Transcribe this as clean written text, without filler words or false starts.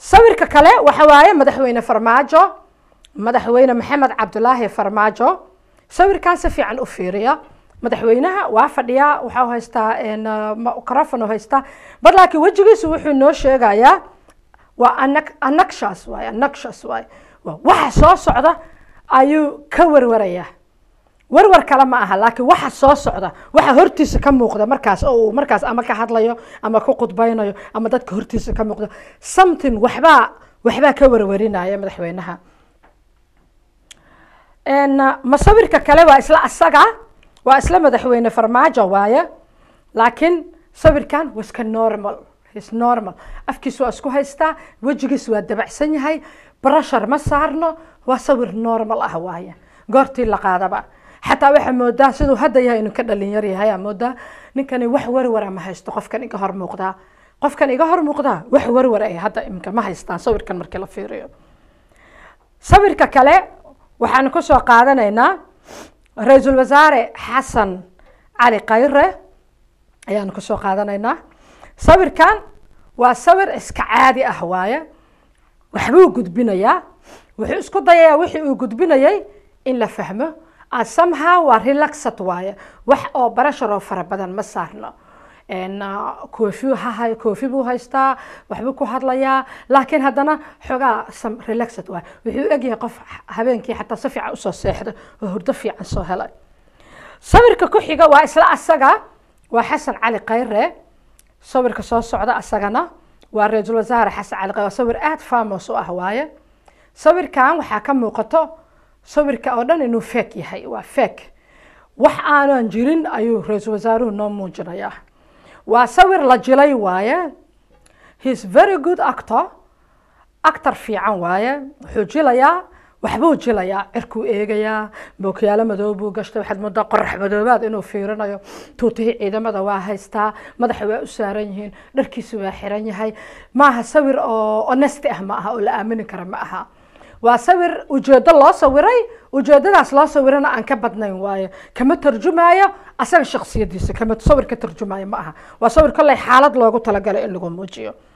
sawirka kale waxa waaye madaxweyne farmaajo madaxweyne maxamed cabdulaahi farmaajo sawirkan si fiican u fiiriya madaxweynaha waa fadhiya waxa haystaa microphone haystaa bar laakiin wajigiisu wuxuu noo sheegayaa waa annakshaas waay waxa soo socda ayuu ka warwaraya warwar kale ma aha laakiin waxa soo socda waxa hortiisa ka muuqda markaas oo markaas ama ka hadlayo ama ku qudbaynayo ama dadka hortiisa ka muuqda something waxba ka warwarinaya madaxweynaha masawirka kale waa isla asaga waa isla madaxweyne farmaajo waaye laakiin sawirkan waska normal afkiisu waa isku haystaa wajigiisu waa dabacsan yahay pressure ma saarno waa sawir normal ah waaye goortii la qaadaba حتى waxa moodaa sidoo hadda yahay inuu ka dhalin yar yahay moodaa ninkani wax warwar ma haysto qofkan iga hor muuqda wax warwar ay hadda imka ma haystaan sawirkan markii la fiiriyo sawirka kale waxaan ku soo qaadanaynaa ra'iisul wasaare xasan cali khayre ayaan ku soo qaadanaynaa sawirkan waa sawir iska caadi ah waaye waxbuu gudbinayaa wuxuu isku dayayaa wixii uu gudbinayay in la fahmo somehow waa relaxed waaye wax oo pressure fara badan ma saarno koofi buu haystaa waxbuu ku hadlayaa laakiin haddana xogaa relaxed waaye wuxuu egyahay qof habeenkii xataa si fiican usoo seexdo oo hurdo fiican soo helay sawirka ku xiga waa isla asaga waa xasan cali khayre sawirka soo socda asagana waa ra'iisul wasaare xasan cali khayre sawir aad famous u ah waaye sawirkan waxaa ka muuqato sawirka oo dhan inuu fake yahay waa fake wax aanan jirin ayuu ra'iisul wasaaruhu noo muujinayaa waa sawir la jilay waaye he's very good actor fiican waaye wuxuu jilayaa waxbuu jilayaa cirkuu eegayaa bookiyaalo madow buu gashtay waxaad moodaa qorax madoobaad inuu fiirinayo tuutihii ciidamada waa haystaa madaxa waa u saaran yihiin dharkiisu waa xiran yahay maaha sawir oo honesty ah ma aha oo la aamini kara ma aha waa sawir ujeedo loo sawiray ujeedadaas loo sawirana aan ka badnayn waaye kama tarjumayo asaga shakhsiyadiisa kama sawir ka tarjumayo ma aha waa sawir kale xaalad loogu talagalay in lagu muujiyo